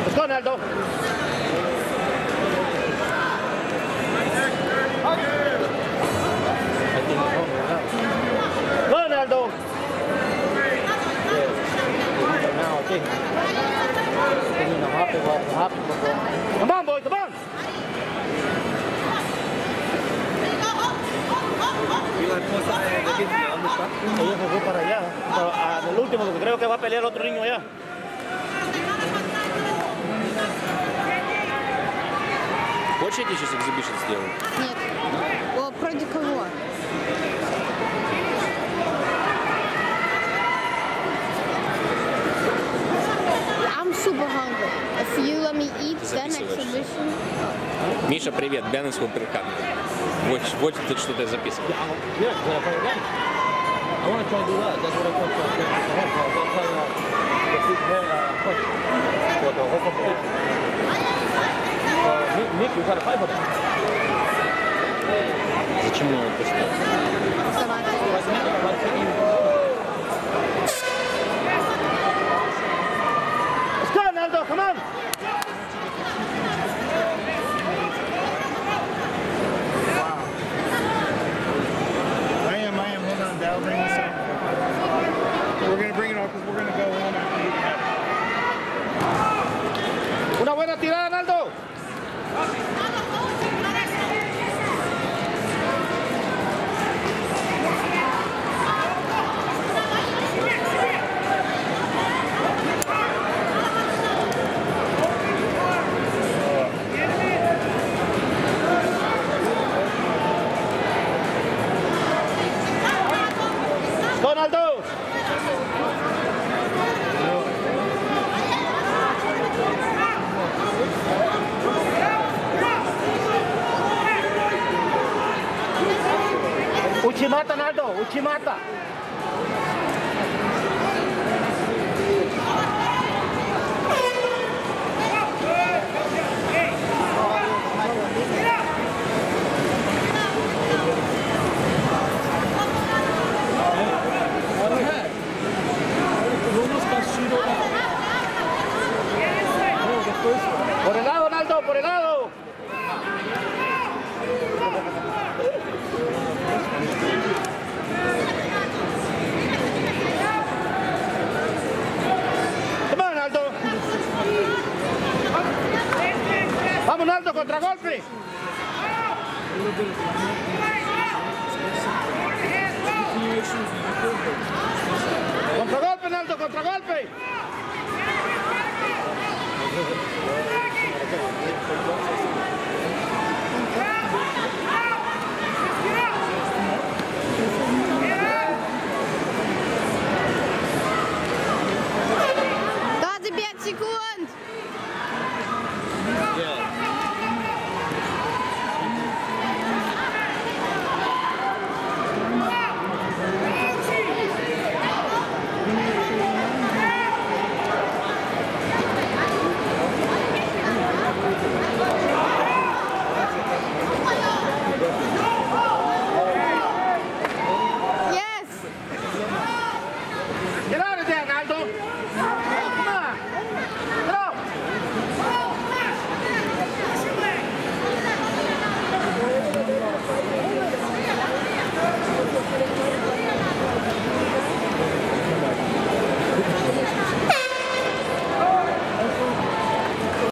Let's go, Naldo. Go, Naldo. Come on, boy, come on. Ella se fue para allá. Pero, el último, porque creo que va a pelear otro niño allá. Хочешь, я тебе сейчас экзибишн сделаю? Нет. О, против кого? I'm super hungry. If you let me eat, then exhibition. Миша, привет, Бянес Вуперкан. Вот тут что-то записано. I want to try to do that. That's what I thought. For the whole competition. Nick, you got a 5 of them. Зачем он это поставил? Let's go, Naldo, come on. I am. Hold on, Dal. Bring this up. We're going to bring it off because we're going to go home and eat. Una buena tirada, Naldo. Go, Naldo. Uchimata, Naldo, Uchimata. Por el lado, Naldo, por el lado. Come on, Naldo. Vamos, Naldo, contragolpe. Contragolpe, Naldo, contragolpe. Dajcie 5 sekund!